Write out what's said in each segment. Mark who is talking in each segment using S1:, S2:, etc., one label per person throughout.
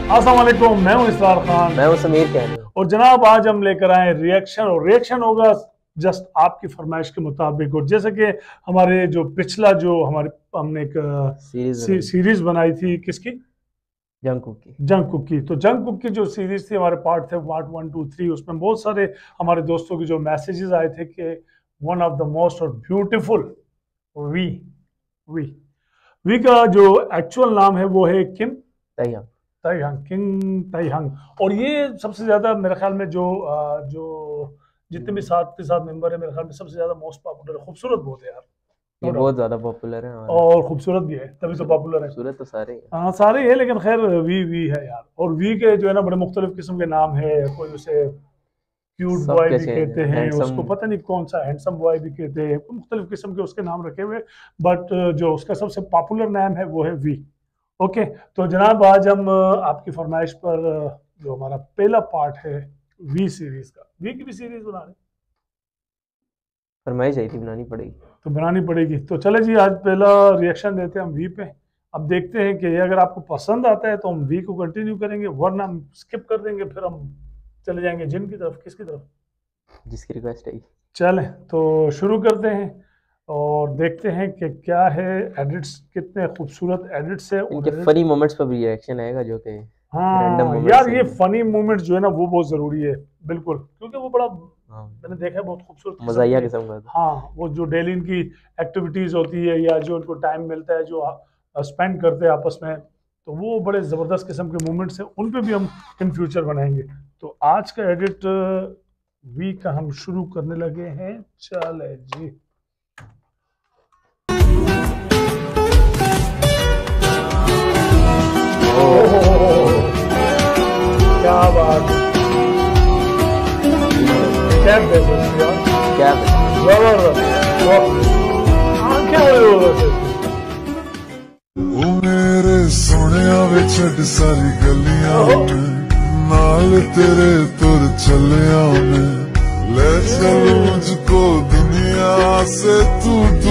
S1: अस्सलाम वालेकुम, मैं हूं इसरार खान।
S2: मैं हूं समीर कहने।
S1: और जनाब आज हम लेकर आए रिएक्शन, और रिएक्शन होगा जस्ट आपकी फरमाइश के मुताबिक। और जैसे कि हमारे जो पिछला जो हमने एक सीरीज बनाई थी, किसकी? जंगकुक की। तो जंगकुक की जो सीरीज थी, हमारे पार्ट थे पार्ट 1, 2, 3। उसमें बहुत सारे हमारे दोस्तों के जो मैसेजेस आए थे कि वन ऑफ द मोस्ट और ब्यूटीफुल वी का जो एक्चुअल नाम है वो है किम ताइहंग, किंग ताइहंग। और ये सबसे ज्यादा मेरे ख्याल में जो जितने भी साथ के साथ मेंबर है, मेरे ख्याल में सबसे ज्यादा मोस्ट पॉपुलर है। खूबसूरत बहुत है यार,
S2: ये बहुत ज्यादा पॉपुलर है
S1: और खूबसूरत भी है, तभी तो पॉपुलर है।
S2: खूबसूरत तो सारे हैं,
S1: हाँ सारे है, लेकिन खैर वी है यार। और वी के जो है ना बड़े मुख्तलिफ किस्म के नाम है। कोई उसे क्यूट बॉय भी कहते हैं, उसको पता नहीं कौन सा हैंडसम बॉय भी कहते हैं, मुख्तलिफ किस्म के उसके नाम रखे हुए। बट जो उसका सबसे पॉपुलर नाम है वो है वी। ओके, तो जनाब आज हम आपकी फरमाइश पर जो हमारा पहला पार्ट है वी सीरीज का, वी की भी सीरीज बना रहे,
S2: फरमाइश आई थी, बनानी पड़ेगी
S1: तो बनानी पड़ेगी। तो चले जी, आज पहला रिएक्शन देते हैं हम वी पे। अब देखते हैं कि अगर आपको पसंद आता है तो हम वी को कंटिन्यू करेंगे, वरना हम स्किप कर देंगे, फिर हम चले जाएंगे जिन की तरफ। किसकी तरफ?
S2: जिसकी रिक्वेस्ट है। चलें
S1: तो शुरू करते हैं और देखते हैं कि क्या है। एडिट्स कितने खूबसूरत एडिट्स है।
S2: इनके फनी मोमेंट्स पर भी रिएक्शन आएगा, जो कि
S1: हाँ यार, ये फनी मोमेंट्स जो है ना वो बहुत जरूरी है, बिल्कुल, क्योंकि वो बड़ा मैंने देखा है बहुत खूबसूरत
S2: मज़ाहिया किस्म का।
S1: हाँ, वो जो डेली इनकी एक्टिविटीज होती है या जो उनको टाइम मिलता है जो स्पेंड करते हैं आपस में, तो वो बड़े ज़बरदस्त किस्म के मोमेंट्स हैं। उन पे भी हम इन फ्यूचर बनाएंगे। तो आज का एडिट वी का हम शुरू करने लगे हैं। चले जी, क्या बात है, क्या
S3: मेरे सोनिया वे छड़ सारी गलियां नाल तेरे तुर चलिया में, ले चल मुझको दुनिया से तू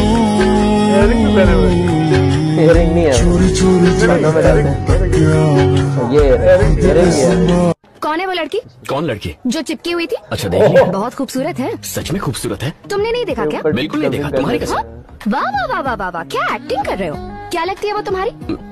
S3: चोरी चोरी
S4: कौन है वो लड़की?
S5: कौन लड़की?
S4: जो चिपकी हुई थी।
S5: अच्छा, देख ली?
S4: बहुत खूबसूरत है।
S5: सच में खूबसूरत है।
S4: तुमने नहीं देखा क्या?
S5: बिल्कुल नहीं देखा, तुम्हारी कसम।
S4: वाह वाह वाह वाह वाह वाह, क्या एक्टिंग कर रहे हो। क्या लगती है वो तुम्हारी?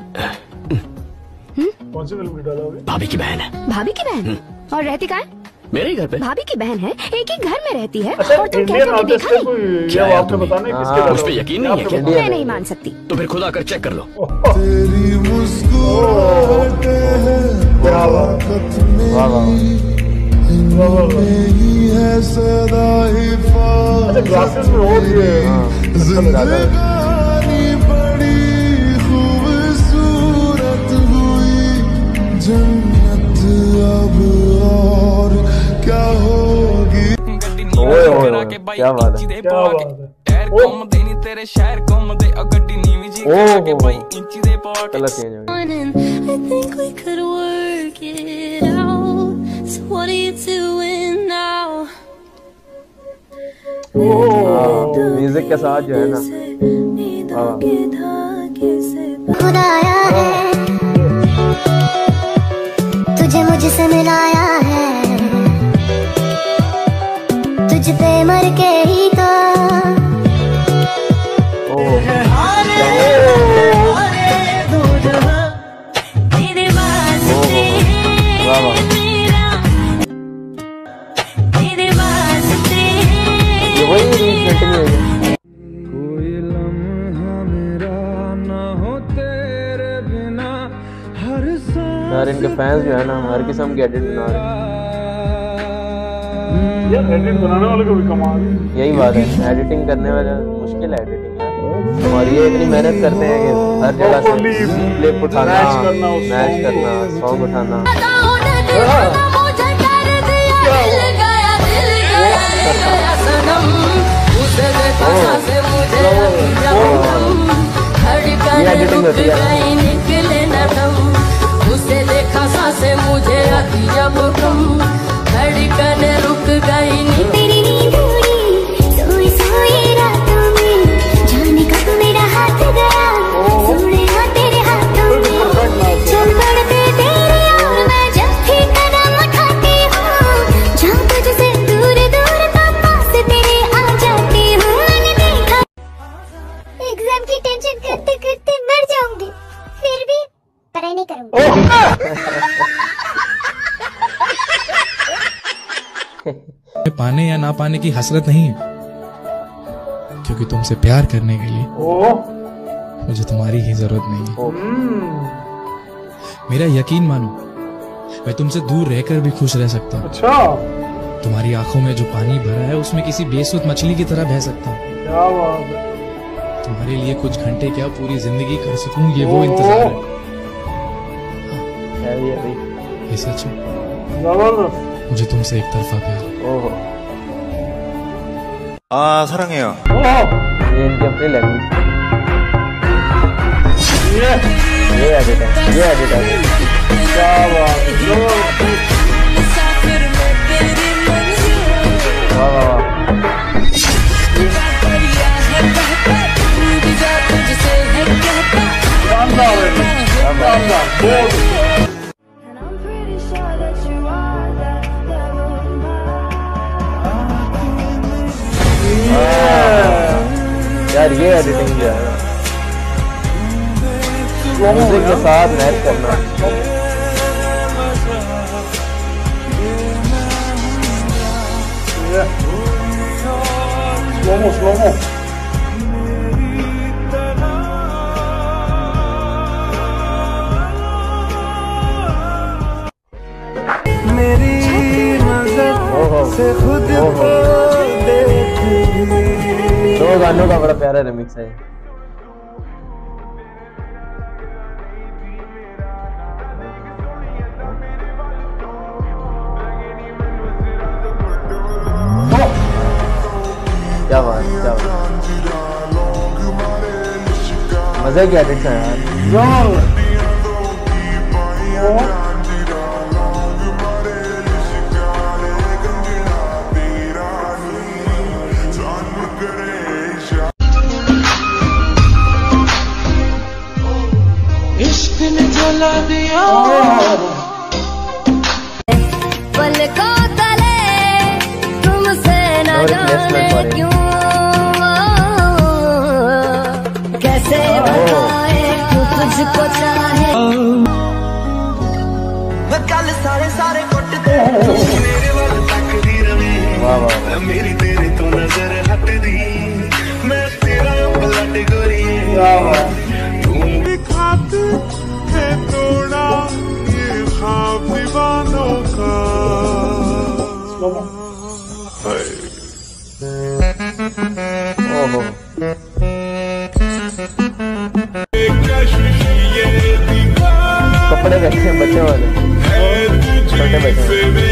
S1: कौन सी फिल्म डालोगे?
S5: भाभी की बहन है।
S4: भाभी की बहन? और रहती कहाँ है?
S5: मेरे ही घर पे।
S4: भाभी की बहन है, एक ही घर में रहती है।
S1: अच्छा,
S4: और तुम कहते हो कि देखा नहीं?
S5: क्या आपने बताना है? मुझ पे यकीन नहीं है क्या?
S4: मैं नहीं मान सकती।
S5: तो फिर खुद आकर चेक कर लो।
S3: तेरी मुस्कुराहट है सदा
S1: ग्लासेस में हो
S3: जिंदगानी बड़ी खूबसूरत हुई, जन्नत अब और क्या होगी।
S2: क्या बात है, क्या बात है।
S6: तेरे शहर घूमदे गड्डी नीवी जी के भाई इंची दे पाट।
S2: कलर चेंज हो गया।
S7: I think we could work it out. So what are you doing now?
S2: Music के साथ जो है ना,
S7: खुदाया है तुझे मुझसे मिलाया है, तुझ पे मर के ही तो
S6: कोई लम्हा मेरा ना हो तेरे बिना, हर
S2: यार इनके फैंस जो है ना हर किस्म के एडिट बना रहे हैं।
S1: यार एडिट बनाने वाले को भी कमाल है।
S2: यही बात है, एडिटिंग करने वाला मुश्किल है एडिटिंग यार। और ये इतनी मेहनत करते हैं कि हर जगह से क्लिप उठाना, मैच करना, सॉन्ग उठाना। ये एडिटिंग होती है।
S7: उसे देखा सांसें मुझे आती जब कम, धड़कन रुक गई। तेरी नींद उड़ी सोई सोई रातों में, जाने कब मेरा हाथ गया, सोने तेरे हाथों में, चल बढ़ते तेरे और
S8: पाने या ना पाने की हसरत नहीं है, क्योंकि तुमसे प्यार करने के लिए मुझे तुम्हारी ही जरूरत नहीं है। मेरा यकीन मानो, मैं तुमसे दूर रहकर भी खुश रह सकता हूँ।
S1: अच्छा,
S8: तुम्हारी आंखों में जो पानी भरा है उसमें किसी बेसुध मछली की तरह बह सकता हूँ।
S1: क्या बात है।
S8: तुम्हारे लिए कुछ घंटे क्या पूरी जिंदगी कर सकूं, ये वो इंतजार है। ये सच है, मुझे तुमसे एक तरफा प्यार।
S9: 사랑해요.
S2: ये इनकी अपनी लैंग्वेज। ये एडिट है, ये एडिट है।
S1: क्या बात है।
S2: वाह वाह वाह।
S1: शानदार है, शानदार, बहुत
S2: यार ये एडिटिंग जो है म्यूजिक के साथ मैच करना।
S1: स्लोमो
S3: मेरी नजर से खुद को देख भी।
S2: दो गानों का बड़ा प्यारा रिमिक्स है। क्या बात, क्या बात, मजे की एडिट्स है यार।
S3: इश्क ने जला दिया
S7: पल को तले तुमसे न जाने क्यों, कैसे बताए तू तुझको चाहे।
S3: कल सारे सारे कुटते मेरे वाल तकदी रवे, मेरी तेरे तो नजर हटदी, मैं तेरा ब्लड गोरी है तोड़ा ये ख्वाब दीवानों का।
S2: कपड़े कैसे हैं बच्चे वाले, छोटे बच्चे।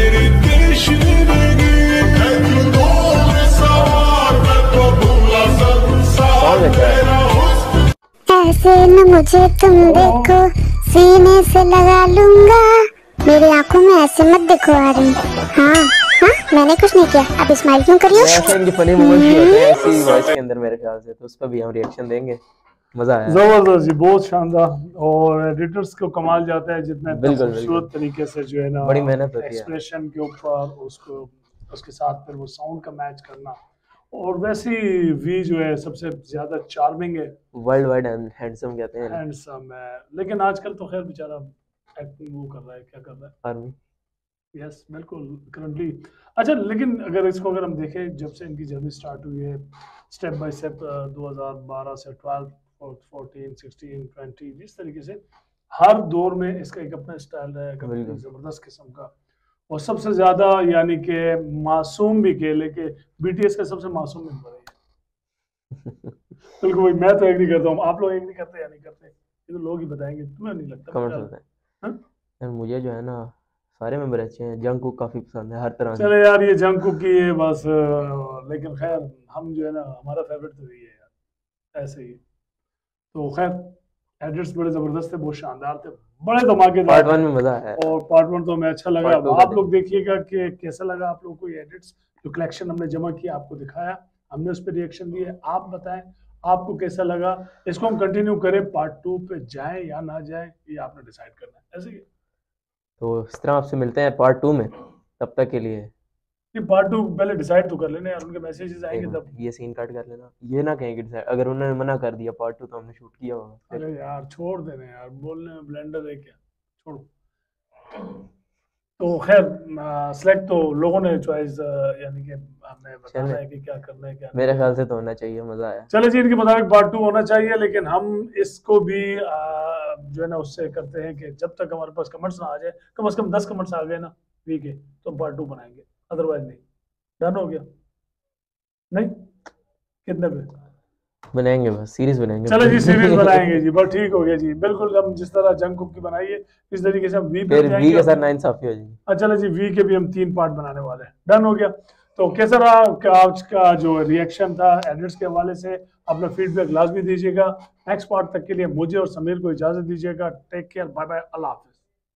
S10: ऐसे न मुझे तुम देखो, सीने से लगा लूंगा, मेरी आंखों में ऐसे मत देखो आ रही। हाँ हाँ, मैंने कुछ नहीं किया, अब स्माइल क्यों करियो।
S2: ऐसे इनकी फनी मोमेंट्स भी होते हैं ऐसी वॉइस के अंदर मेरे ख्याल से, तो उस पर भी हम रिएक्शन देंगे। मजा आया,
S1: जबरदस्त जी, बहुत शानदार। और एडिटर्स को कमाल जाता है जितना खूबसूरत तरीके से जो है ना,
S2: बड़ी मेहनत होती है
S1: एक्सप्रेशन के ऊपर उसको, उसके साथ फिर वो साउंड का मैच करना। और वैसी वी जो है सबसे ज्यादा चार्मिंग है,
S2: वर्ल्ड वाइड हैंडसम कहते हैं,
S1: हैंडसम है। लेकिन आजकल तो खैर बेचारा एक्टिंग वो कर रहा है, क्या कर रहा है,
S2: आर्मी।
S1: यस बिल्कुल, करंटली। अच्छा, लेकिन अगर इसको अगर हम देखें, जब से इनकी जर्नी स्टार्ट हुई है स्टेप बाय स्टेप, 2012 से 12, 14, 16, 20, जिस तरीके से हर दौर में इसका एक अपना स्टाइल रहा है, जबरदस्त किस्म का। और सबसे ज्यादा यानी कि मासूम भी कह लेके बीटीएस का सबसे मासूम मेंबर है। बिल्कुल भाई, मैं तो एग्री करता हूँ। आप लोग एग्री करते हैं या नहीं करते, ये तो लोग ही बताएंगे, तुम्हें नहीं लगता?
S2: कमेंट होता है। मुझे जो है ना सारे मेंबर अच्छे हैं, जंगकुक काफी पसंद है हर तरह से।
S1: चले यार, ये जंगकुक की है बस, लेकिन खैर हम जो है ना, हमारा फेवरेट तो यही है यार, ऐसे ही। तो खैर एडिट्स बड़े जबरदस्त थे, बहुत शानदार थे, बड़े धमाकेदार।
S2: पार्ट 1 में मजा है, और
S1: पार्ट 1 तो हमें अच्छा लगा। आप लोग देखिएगा कि कैसा लगा आप लोगों को ये एडिट्स, जो कलेक्शन हमने जमा किया, आपको दिखाया, हमने उस पर रिएक्शन दिए। आप बताएं आपको कैसा लगा, इसको हम कंटिन्यू करें, पार्ट 2 पे जाएं या ना जाएं, ये आपने डिसाइड करना है। ऐसे ही
S2: तो इस तरह आपसे मिलते हैं पार्ट 2 में, तब तक के लिए
S1: ये पार्ट 2 पहले डिसाइड तो कर लेने यार, उनके मैसेजेस आएंगे तब।
S2: ये सीन कट कर लेना, ये ना कहेंगे डिसाइड, अगर उन्होंने मना कर दिया पार्ट 2 तो हमने शूट किया होगा।
S1: अरे यार छोड़ देने यार, बोलने में ब्लेंडर है क्या, छोड़ो। तो खैर सिलेक्ट तो लोगों ने चॉइस यानी कि हमें बताना है कि क्या करना है क्या।
S2: मेरे ख्याल से तो होना चाहिए, मजा आया।
S1: चले जी, इनके मुताबिक पार्ट 2 होना चाहिए, लेकिन हम इसको भी जो है ना उससे करते हैं कि जब तक हमारे पास कमेंट्स ना आ जाए, कम से कम 10 कमेंट्स आ गए ना वी के, तो पार्ट 2 बनाएंगे, अदरवाइज नहीं। डन हो गया? नहीं कितने पे
S2: बनाएंगे? बस सीरीज बनाएंगे।
S1: चलो जी सीरीज बनाएंगे जी, बस ठीक हो गया जी। बिल्कुल हम जिस तरह जंगकुक की बनाई है इस तरीके से हम वी पे
S2: फिर वी के साथ नाइंसाफी हो जाएगी।
S1: चलो जी वी के भी हम 3 पार्ट बनाने वाले हैं। डन हो गया। तो कैसा रहा आज का जो रिएक्शन था एडिट्स के हवाले से? अपना फीडबैक लाजमी दीजिएगा। नेक्स्ट पार्ट तक के लिए मुझे और समीर को इजाजत दीजिएगा। टेक केयर, बाय बाय, अल्लाह हाफिज़।